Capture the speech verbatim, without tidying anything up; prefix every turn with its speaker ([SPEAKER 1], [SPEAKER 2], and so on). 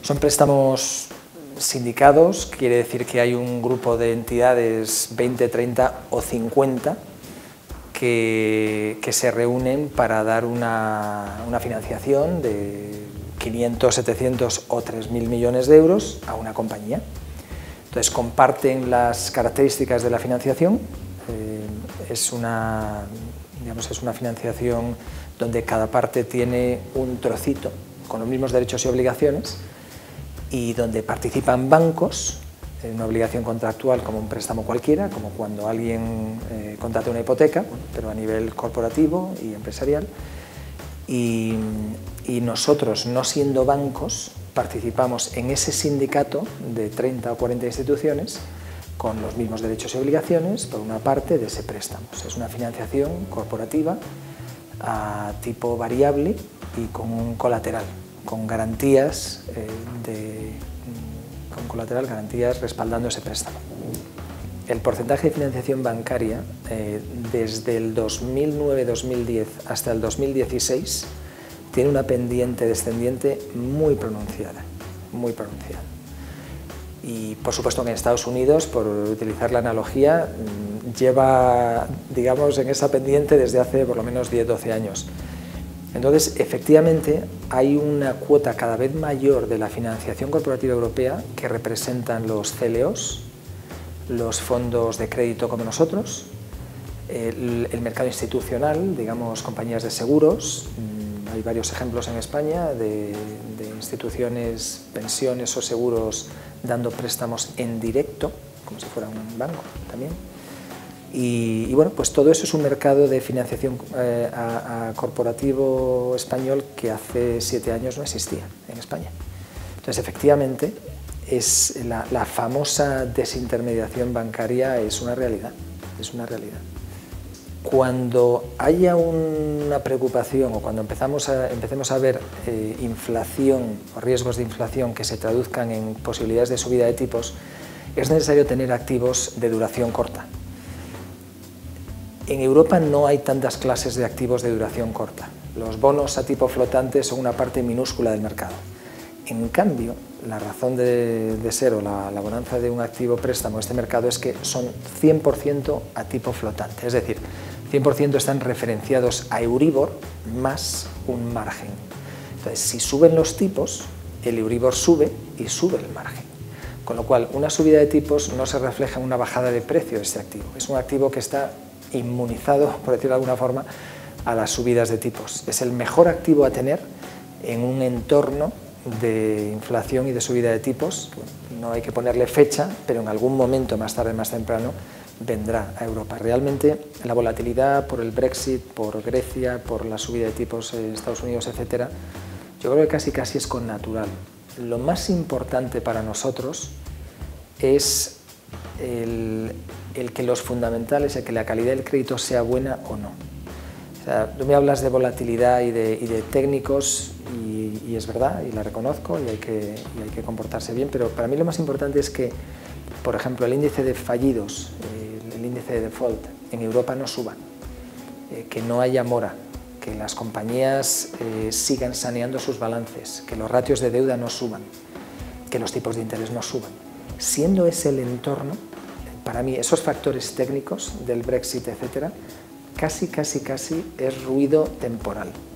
[SPEAKER 1] Son préstamos sindicados, quiere decir que hay un grupo de entidades, veinte, treinta o cincuenta, que, que se reúnen para dar una, una financiación de quinientos, setecientos o tres mil millones de euros a una compañía. Entonces comparten las características de la financiación, eh, es, una, digamos, es una financiación donde cada parte tiene un trocito con los mismos derechos y obligaciones y donde participan bancos en una obligación contractual como un préstamo cualquiera, como cuando alguien eh, contrata una hipoteca, pero a nivel corporativo y empresarial. Y, y nosotros, no siendo bancos, participamos en ese sindicato de treinta o cuarenta instituciones con los mismos derechos y obligaciones por una parte de ese préstamo. Es una financiación corporativa a tipo variable y con un colateral, con garantías eh, de, con colateral, garantías respaldando ese préstamo. El porcentaje de financiación bancaria eh, desde el dos mil nueve dos mil diez hasta el dos mil dieciséis tiene una pendiente descendiente muy pronunciada, muy pronunciada. Y por supuesto que en Estados Unidos, por utilizar la analogía, lleva, digamos, en esa pendiente desde hace por lo menos diez, doce años. Entonces, efectivamente, hay una cuota cada vez mayor de la financiación corporativa europea que representan los C L Os, los fondos de crédito como nosotros, el, el mercado institucional, digamos, compañías de seguros. Hay varios ejemplos en España de, de instituciones, pensiones o seguros dando préstamos en directo, como si fuera un banco también. Y, y bueno, pues todo eso es un mercado de financiación eh, a, a corporativo español que hace siete años no existía en España. Entonces, efectivamente, es la, la famosa desintermediación bancaria es una realidad, es una realidad. Cuando haya una preocupación o cuando empezamos a, empecemos a ver eh, inflación o riesgos de inflación que se traduzcan en posibilidades de subida de tipos, es necesario tener activos de duración corta. En Europa no hay tantas clases de activos de duración corta. Los bonos a tipo flotante son una parte minúscula del mercado. En cambio, la razón de, de ser o la, la bonanza de un activo préstamo en este mercado es que son cien por ciento a tipo flotante, es decir, cien por ciento están referenciados a Euribor más un margen. Entonces, si suben los tipos, el Euribor sube y sube el margen. Con lo cual, una subida de tipos no se refleja en una bajada de precio de este activo. Es un activo que está inmunizado, por decirlo de alguna forma, a las subidas de tipos. Es el mejor activo a tener en un entorno de inflación y de subida de tipos. No hay que ponerle fecha, pero en algún momento, más tarde, más temprano, vendrá a Europa. Realmente la volatilidad por el Brexit, por Grecia, por la subida de tipos en Estados Unidos, etcétera, yo creo que casi casi es connatural. Lo más importante para nosotros es el, el que los fundamentales, el que la calidad del crédito sea buena o no. O sea, tú me hablas de volatilidad y de, y de técnicos y, y es verdad, y la reconozco y hay, que, y hay que comportarse bien, pero para mí lo más importante es que, por ejemplo, el índice de fallidos, el, el índice de default en Europa no suba, eh, que no haya mora, que las compañías eh, sigan saneando sus balances, que los ratios de deuda no suban, que los tipos de interés no suban. Siendo ese el entorno, para mí esos factores técnicos del Brexit, etcétera, casi, casi, casi es ruido temporal.